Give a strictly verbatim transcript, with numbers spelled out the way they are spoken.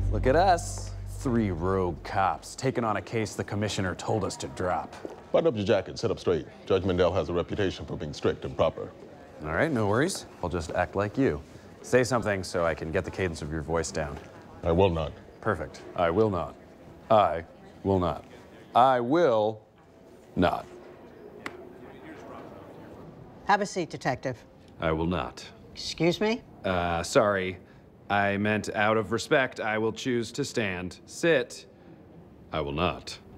Look at us. Three rogue cops taking on a case the commissioner told us to drop. Button up your jacket, sit up straight. Judge Mendel has a reputation for being strict and proper. All right, no worries. I'll just act like you. Say something so I can get the cadence of your voice down. I will not. Perfect. I will not. I will not. I will not. Have a seat, Detective. I will not. Excuse me? Uh, sorry. I meant out of respect, I will choose to stand. Sit. I will not.